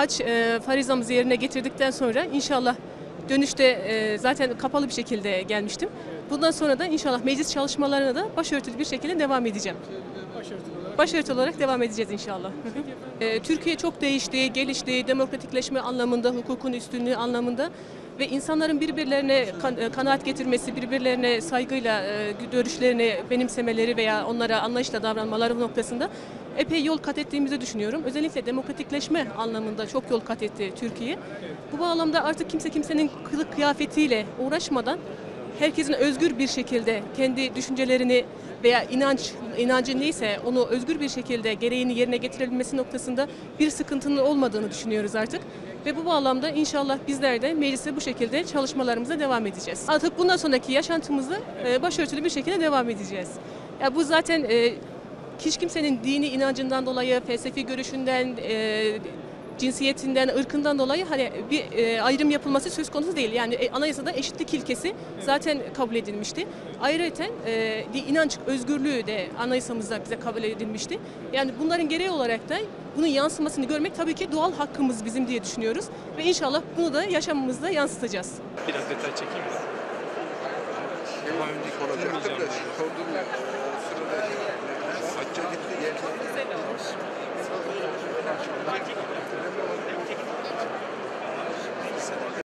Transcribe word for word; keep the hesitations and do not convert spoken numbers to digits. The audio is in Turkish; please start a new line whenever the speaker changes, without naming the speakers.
hac e, farizamızı yerine getirdikten sonra inşallah dönüşte e, zaten kapalı bir şekilde gelmiştim. Bundan sonra da inşallah meclis çalışmalarına da başörtülü bir şekilde devam edeceğim. Başörtülü olarak devam edeceğiz inşallah. e, Türkiye çok değişti, gelişti, demokratikleşme anlamında, hukukun üstünlüğü anlamında ve insanların birbirlerine kan, kanaat getirmesi, birbirlerine saygıyla e, görüşlerini benimsemeleri veya onlara anlayışla davranmaları noktasında epey yol kat ettiğimizi düşünüyorum. Özellikle demokratikleşme anlamında çok yol kat etti Türkiye. Bu bağlamda artık kimse kimsenin kılık kıyafetiyle uğraşmadan herkesin özgür bir şekilde kendi düşüncelerini veya inanç inancı neyse onu özgür bir şekilde gereğini yerine getirebilmesi noktasında bir sıkıntının olmadığını düşünüyoruz artık. Ve bu bağlamda inşallah bizler de meclise bu şekilde çalışmalarımıza devam edeceğiz. Artık bundan sonraki yaşantımızda başörtülü bir şekilde devam edeceğiz. Ya bu zaten hiç kimsenin dini inancından dolayı, felsefi görüşünden, cinsiyetinden, ırkından dolayı hani bir e, ayrım yapılması söz konusu değil. Yani e, anayasada eşitlik ilkesi zaten kabul edilmişti. Ayrıca e, inanç özgürlüğü de anayasamızda bize kabul edilmişti. Yani bunların gereği olarak da bunun yansımasını görmek tabii ki doğal hakkımız bizim diye düşünüyoruz. Ve inşallah bunu da yaşamımızda yansıtacağız.
Bir dakika detay çekeyim mi?
Daha önceki olacaktır da sordum ya. Sırada hacca gitti geldi.